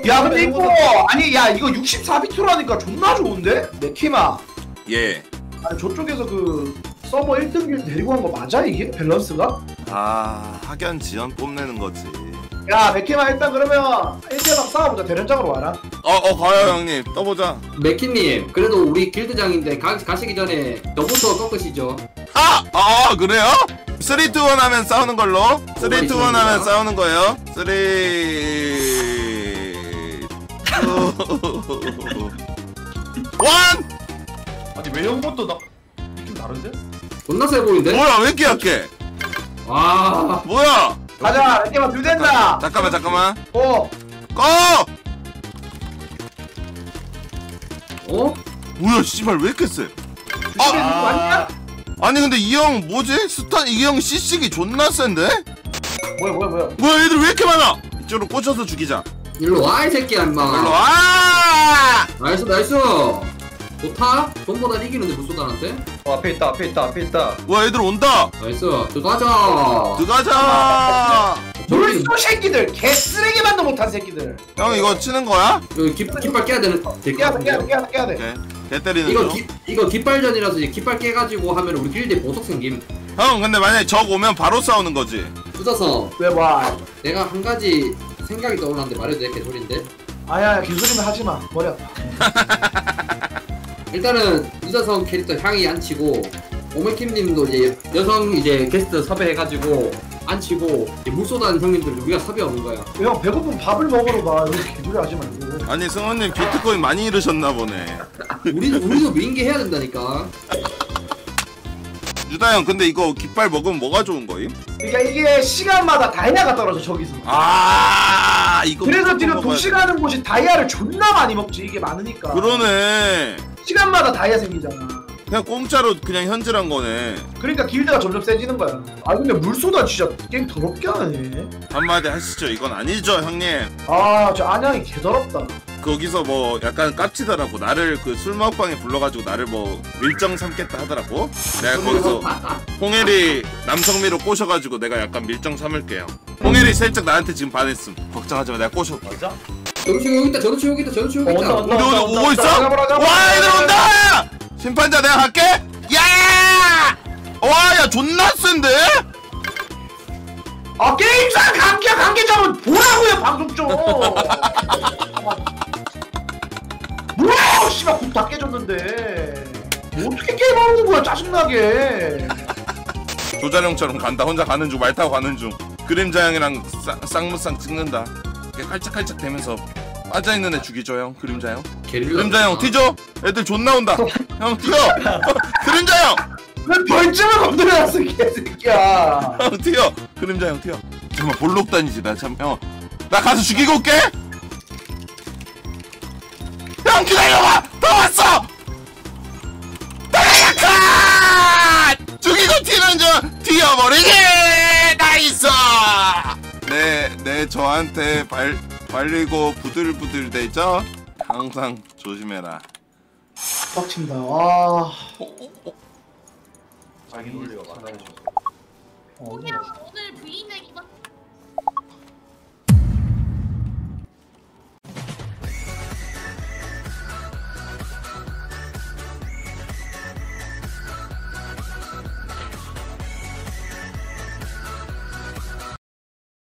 야 근데 이거 아니 야 이거 64비트라니까 존나 좋은데? 네키마. 예. 아니 저쪽에서 그 서버 1등길 데리고 간 거 맞아 이게? 밸런스가? 아 학연 지연 뽐내는 거지. 야 네키마 일단 그러면 1대박 싸워보자. 대련장으로 와라. 가요 형님. 떠보자. 맥키님 그래도 우리 길드장인데 가시기 전에 너부터 꺾으시죠. 그래요? 3, 2, 1 하면 싸우는 걸로. 3, 2, 1 하면 싸우는 거예요. 3, 2, 1. 아니 외형부터 나 느낌 다른데? 존나 세 보이는데? 뭐야 왜 이렇게 약해? 와 뭐야? 가자 네키마 뷰된다. 잠깐만. 꺼. 어? 뭐야 씨발 왜 이렇게 세? 주식에 누구 왔냐? 아니 근데 이 형 뭐지? 스탄 이 형 CC기 존나 센데? 뭐야 뭐야 애들 왜 이렇게 많아? 이쪽으로 꽂혀서 죽이자. 일로 와 이 새끼야 임마. 일로 와! 나이스 좋다? 전보다 이기는데 불소단한테? 앞에 있다. 와 애들 온다. 나이스 들어가자. 물소 새끼들 개쓰레기만도 못한 새끼들. 형 이거 치는 거야? 이거 깃발 깨야 되는 깨야 돼. 오케이. 개 때리는 중. 이거 깃발전이라서 이제 깃발 깨가지고 하면 우리 길드에 보석 생김. 형 근데 만약에 적 오면 바로 싸우는 거지. 부자성 왜 와? 내가 한 가지 생각이 떠올랐는데 말해도 돼? 개소리인데? 아야 개소리면 하지 마. 머리 아파. 일단은 부자성 캐릭터 향이 안 치고 오메킴님도 이제 여성 이제 게스트 섭외해가지고 안 치고 물소단 형님들 우리가 섭외 오는 거야. 형 배고프면 밥을 먹으러 가. 이렇게 개소리 하지 말고. 아니 승원님 비트코인 많이 잃으셨나 보네. 우리도 민기 해야 된다니까. 유다 형 근데 이거 깃발 먹으면 뭐가 좋은 거임? 그러니까 이게 시간마다 다이아가 떨어져 저기서. 이거 그래서 지금 도시 가는 곳이 다이아를 존나 많이 먹지 이게 많으니까. 그러네. 시간마다 다이아 생기잖아. 그냥 공짜로 그냥 현질한 거네. 그러니까 길드가 점점 세지는 거야. 아 근데 물소다 진짜 게임 더럽게 하네. 한마디 하시죠. 이건 아니죠 형님. 아 저 안양이 개더럽다. 거기서 뭐 약간 깝치더라고. 나를 그 술 먹방에 불러가지고 나를 뭐 밀정 삼겠다 하더라고. 내가 거기서 홍혜리 남성미로 꼬셔가지고 내가 약간 밀정 삼을게요. 홍혜리 살짝 나한테 지금 반했음. 걱정하지 마. 내가 꼬셔. 맞아? 저도 치우고 있다. 온다. 어디 오고 있어? 잡아라. 와 얘들 온다! 심판자 내가 갈게. 야! 야 존나 센데? 아 게임상 관계자분 보라고요 방송 좀. 뭐야 씨발 굽 다 깨졌는데. 뭐 어떻게 게임하는 거야 짜증나게. 조자룡처럼 간다. 혼자 가는 중 말 타고 가는 중. 그림자 형이랑 쌍무쌍 찍는다. 이렇게 칼짝칼짝 대면서 빠져있는 애 죽이죠 형. 그림자 형. 그림자 형 튀죠? 애들 존나 온다. 형 튀어. 그림자 형. 왜 벌점을 건드려놨어 개새끼야. 형 튀어. 그림자 형 튀어. 정말 볼록 다니지 나 참. 형 나 가서 죽이고 올게. 형 기다려봐. 더 왔어. 나가야카. 죽이고 튀는 중 튀어버리기. 나이스. 네 저한테 발리고 부들부들 대죠? 항상 조심해라. 빡친다. 아. 자기 논리가 많아요. 오늘 부인에게